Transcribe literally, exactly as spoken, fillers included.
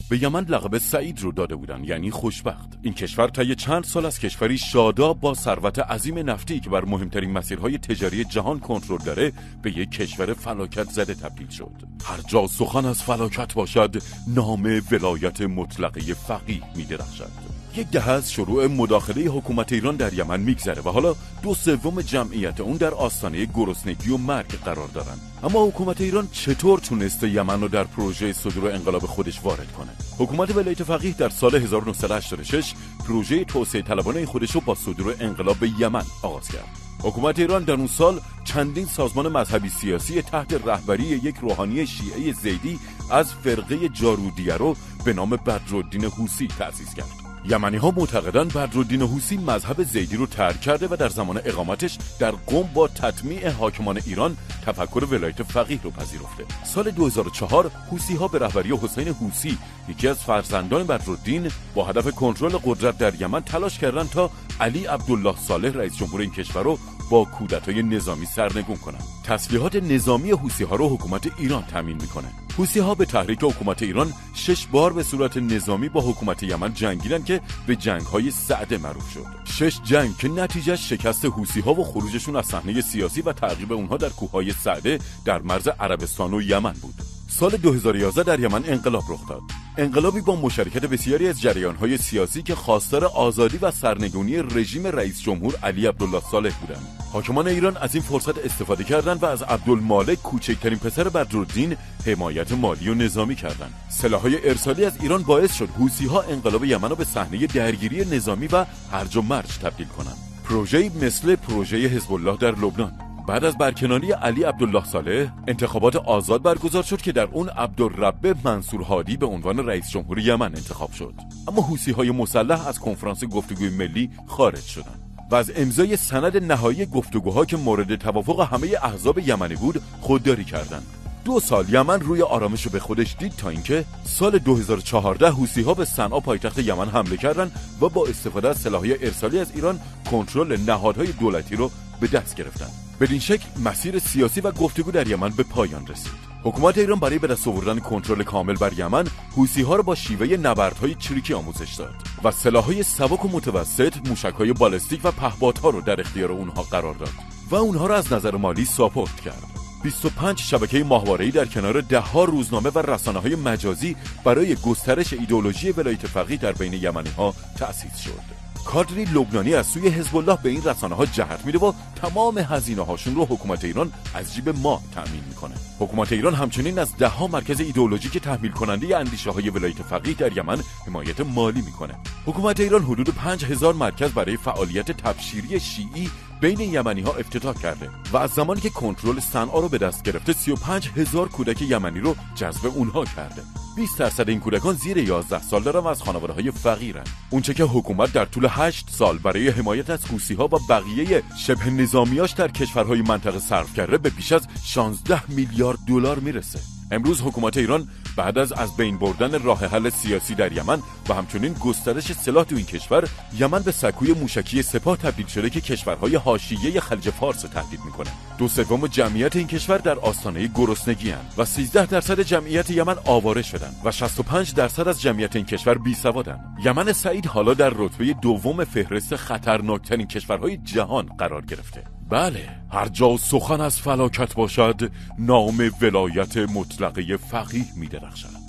به یمن لقب سعید رو داده بودن، یعنی خوشبخت. این کشور طی چند سال از کشوری شاداب با ثروت عظیم نفتی که بر مهمترین مسیرهای تجاری جهان کنترل داره به یک کشور فلاکت زده تبدیل شد. هر جا سخن از فلاکت باشد، نام ولایت مطلقه فقیه می‌درخشد. یک دهه از شروع مداخله حکومت ایران در یمن میگذره و حالا دو سوم جمعیت اون در آستانه گرسنگی و مرگ قرار دارن. اما حکومت ایران چطور تونسته یمن رو در پروژه صدور انقلاب خودش وارد کنه؟ حکومت ولایت فقیه در سال هزار و نهصد و هشتاد و شش پروژه توسعه طلبانه خودش رو با صدور انقلاب به یمن آغاز کرد. حکومت ایران در اون سال چندین سازمان مذهبی سیاسی تحت رهبری یک روحانی شیعه زیدی از فرقه جارودیه رو به نام بدرالدین حوثی تأسیس کرد. یمنی ها معتقدند بدرالدین حوثی مذهب زیدی رو ترک کرده و در زمان اقامتش در قم با تطمیع حاکمان ایران تفکر ولایت فقیه رو پذیرفته. سال دو هزار و چهار حوثی ها به رهبری حسین حوثی، یکی از فرزندان بدرالدین، با هدف کنترل قدرت در یمن تلاش کردند تا علی عبدالله صالح رئیس جمهور این کشور رو با کودتای نظامی سرنگون کنند. تسلیحات نظامی حوثی ها رو حکومت ایران تامین میکنه. حوثی ها به تحریک حکومت ایران شش بار به صورت نظامی با حکومت یمن جنگیدن که به جنگ‌های سعده معروف شد. شش جنگ که نتیجه شکست حوثی ها و خروجشون از صحنه سیاسی و تعقیب اونها در کوههای سعده در مرز عربستان و یمن بود. سال دو هزار و یازده در یمن انقلاب رخ داد. انقلابی با مشارکت بسیاری از جریان‌های سیاسی که خواستار آزادی و سرنگونی رژیم رئیس جمهور علی عبدالله صالح بودند. حاکمان ایران از این فرصت استفاده کردند و از عبدالمالک کوچکترین پسر بدرالدین حمایت مالی و نظامی کردند. سلاح‌های ارسالی از ایران باعث شد حوثی‌ها انقلاب یمن را به صحنه درگیری نظامی و هرج و مرج تبدیل کنند. پروژه‌ای مثل پروژه حزب الله در لبنان. بعد از برکناری علی عبدالله صالح، انتخابات آزاد برگزار شد که در اون عبدالرب منصور هادی به عنوان رئیس جمهور یمن انتخاب شد. اما حوثی‌های مسلح از کنفرانس گفتگوی ملی خارج شدند و از امضای سند نهایی گفتگوها که مورد توافق همه احزاب یمنی بود خودداری کردند. دو سال یمن روی آرامش رو به خودش دید تا اینکه سال دو هزار و چهارده حوثی‌ها به صنعا پایتخت یمن حمله کردند و با استفاده از سلاح‌های ارسالی از ایران کنترل نهادهای دولتی رو به دست گرفتند. بدین شکل مسیر سیاسی و گفتگو در یمن به پایان رسید. حکومت ایران برای به دست آوردن کنترل کامل بر یمن، حوثی‌ها را با شیوه نبردهای چریکی آموزش داد و سلاح‌های سبک و متوسط، موشک‌های بالستیک و پهپادها رو در اختیار اونها قرار داد و اونها را از نظر مالی ساپورت کرد. بیست و پنج شبکه ماهواره‌ای در کنار ده‌ها روزنامه و رسانه‌های مجازی برای گسترش ایدئولوژی ولایت فقیه در بین یمنی‌ها تأسیس شد. کادری لبنانی از سوی حزب الله به این رسانه‌ها جهت میده و تمام هزینه‌هاشون رو حکومت ایران از جیب ما تأمین میکنه. حکومت ایران همچنین از ده‌ها مرکز ایدئولوژیک تحمیل کننده اندیشه‌های ولایت فقیه در یمن حمایت مالی میکنه. حکومت ایران حدود پنج هزار مرکز برای فعالیت تبشیری شیعی بین یمنی‌ها افتتاح کرده و از زمانی که کنترل صنعا رو به دست گرفته سی و پنج هزار کودک یمنی رو جذب اونها کرده. بیست درصد این کودکان زیر یازده سال دارن و از خانواده‌های فقیرن. اونچه که حکومت در طول هشت سال برای حمایت از حوثی‌ها و بقیه شبه نظامیاش در کشورهای منطقه صرف کرده به بیش از شانزده میلیارد دلار میرسه. امروز حکومت ایران بعد از از بین بردن راه حل سیاسی در یمن و همچنین گسترش سلاح تو این کشور، یمن به سکوی موشکی سپاه تبدیل شده که کشورهای حاشیه خلیج فارس تهدید میکنه. دو سوم جمعیت این کشور در آستانه گرسنگی اند و سیزده درصد جمعیت یمن آواره شدند و شصت و پنج درصد از جمعیت این کشور بیسوادند. یمن سعید حالا در رتبه دوم فهرست خطرناکترین کشورهای جهان قرار گرفته. بله، هر جا سخن از فلاکت باشد، نام ولایت مطلقه فقیه می درخشد.